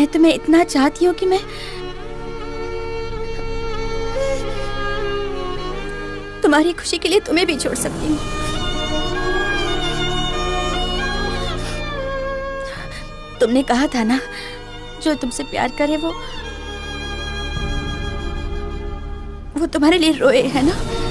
मैं तुम्हें इतना चाहती हूँ कि मैं तुम्हारी खुशी के लिए तुम्हें भी छोड़ सकती हूँ। तुमने कहा था ना, जो तुमसे प्यार करे वो तुम्हारे लिए रोए, है ना?